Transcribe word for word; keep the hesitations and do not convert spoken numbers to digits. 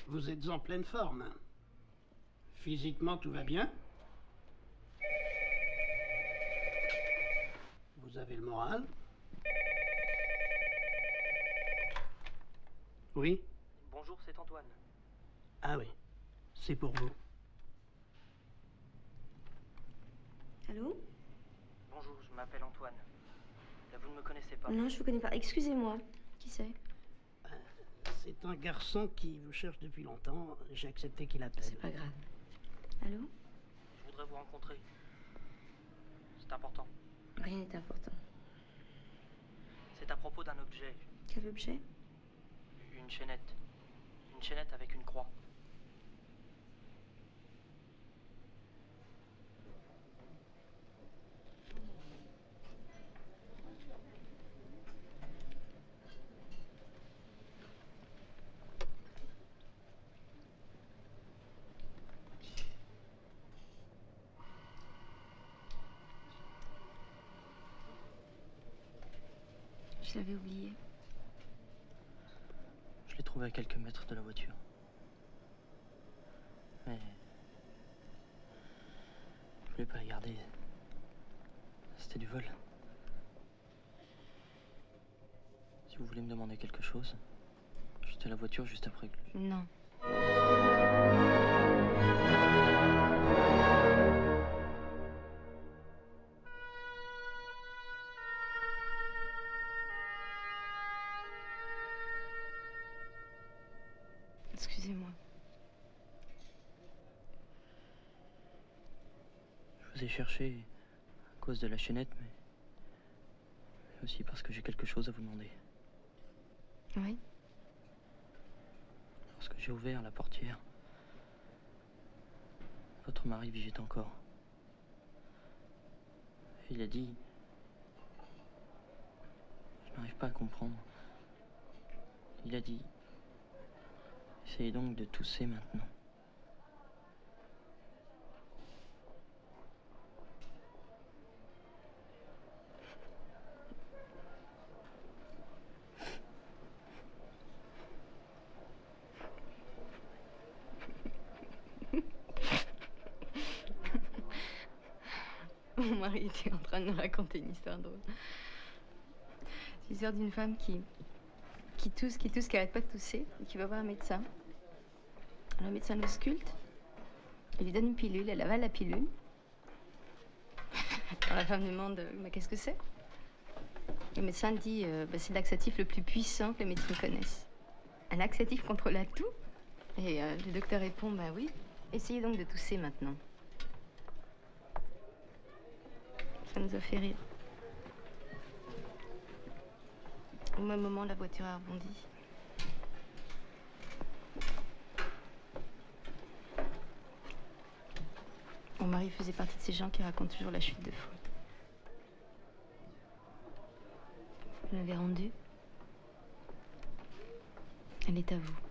Vous êtes en pleine forme. Physiquement, tout va bien. Vous avez le moral. Oui? Bonjour, c'est Antoine. Ah oui, c'est pour vous. Allô? Bonjour, je m'appelle Antoine. Là, vous ne me connaissez pas. Non, je vous connais pas. Excusez-moi. Qui c'est? Euh, c'est un garçon qui vous cherche depuis longtemps. J'ai accepté qu'il appelle. C'est pas grave. Allô? Je voudrais vous rencontrer. C'est important. Rien n'est important. C'est à propos d'un objet. Quel objet? Une chaînette. Une chaînette avec une croix. Je l'avais oublié. Je l'ai trouvé à quelques mètres de la voiture. Mais... je voulais pas la garder. C'était du vol. Si vous voulez me demander quelque chose, j'étais à la voiture juste après que... Non. Excusez-moi. Je vous ai cherché à cause de la chaînette, mais... mais aussi parce que j'ai quelque chose à vous demander. Oui? Lorsque j'ai ouvert la portière, votre mari vivait encore. Il a dit... je n'arrive pas à comprendre. Il a dit... essayez donc de tousser maintenant. Mon mari était en train de nous raconter une histoire drôle. C'est l'histoire d'une femme qui, qui tousse, qui tousse, qui arrête pas de tousser, et qui va voir un médecin. Alors, le médecin l'ausculte, il lui donne une pilule, elle avale la pilule. Alors la femme demande, mais qu'est-ce que c'est? Le médecin dit, euh, bah, c'est le laxatif le plus puissant que les médecins connaissent. Un laxatif contre la toux? Et euh, le docteur répond, bah oui, essayez donc de tousser maintenant. Ça nous a fait rire. Au même moment, la voiture a rebondi. Mon mari faisait partie de ces gens qui racontent toujours la chute de foule. Vous l'avez rendue. Elle est à vous.